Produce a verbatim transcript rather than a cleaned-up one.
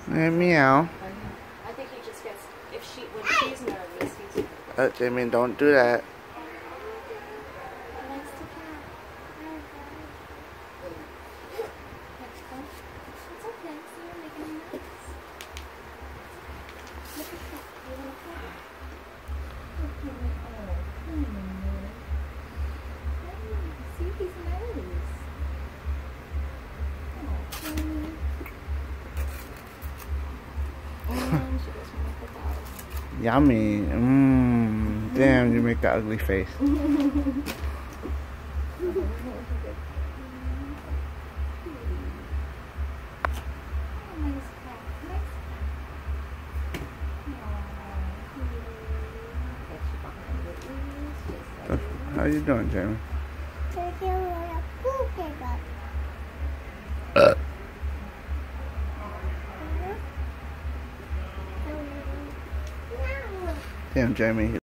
Hey, meow. I think he just gets, if she, when she's nervous, he's Uh, Jamie, don't do that. Yummy. Mmm. Damn, you make the ugly face. How you doing, Jamie? Uh. Damn, Jamie.